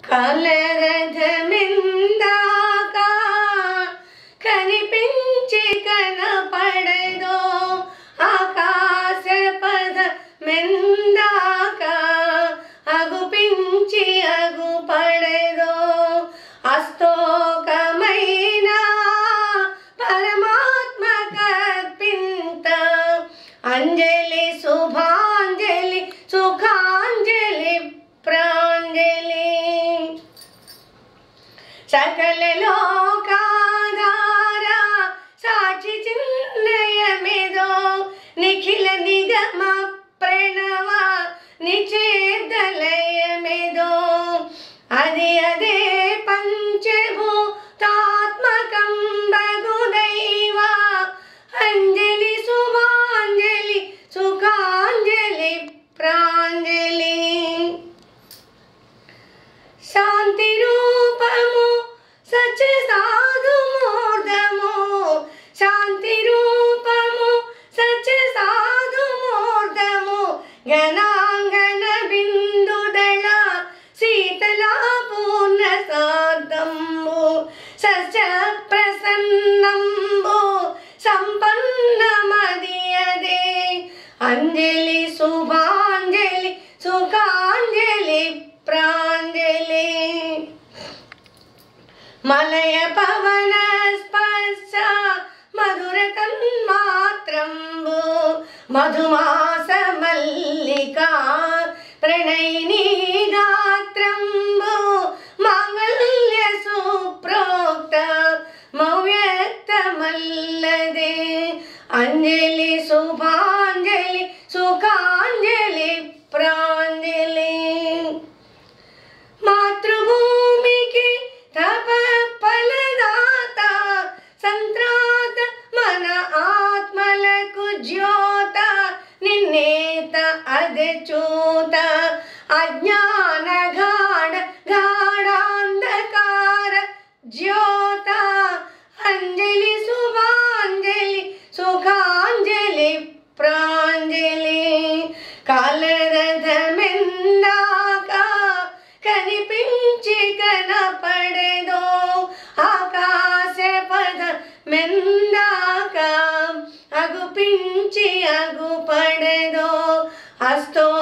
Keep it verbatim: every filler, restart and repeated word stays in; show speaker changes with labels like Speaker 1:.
Speaker 1: కలరథమెందాక కనిపించి కనపడదో ఆకాశ పదమెందాక అగుపించి అగుపడదో అస్తోకమైన పరమాత్మ కర్పింత అంజలి శుభాంజలి సుఖాంజలి ప్రాంజలి సకల లోకాధార సాక్షి చిన్నయమిదో నిఖిల నిగమ ప్రణవ నిచేతలయమిదో అది అదే పంచభూతాత్మకం బగుదైవ అంజలి శుభాంజలి సుఖాంజలి ప్రాంజలి శాంతి రూపము సచ సాధు మూర్ధము శాంతి రూపము సచ సాధు మూర్ధము గణాంగన బిందుదళ శీతలా పూర్ణ సార్ధంబు సచ ప్రసన్నంబు సంపన్నమదియదే అంజలి శుభాంజలి సుఖాంజలి ప్రాంజలి మలయ పవన స్పర్శ మధుర తన్మాత్రంబు మధుమాస మల్లికా ప్రణయిని గాత్రంబు మాంగళ్య సుప్రోక్త మవ్యక్తమల్లదే అంజలి శుభాంజలి సుఖాంజలి ప్రాంజలి మాతృభూమికి తప ఫలదాత సంత్రాత మన ఆత్మలకు జ్యోత నిన్నేత అదచూత అజ్ఞాన గాఢ గాఢాంధకార జ్యోత అంజలి శుభాంజలి సుఖాంజలి ప్రాంజలి కాలరథమెందాక కనిపించి కనపడదో ఆకాశ పదమెందాక అగుపించి అగుపడదో అస్తో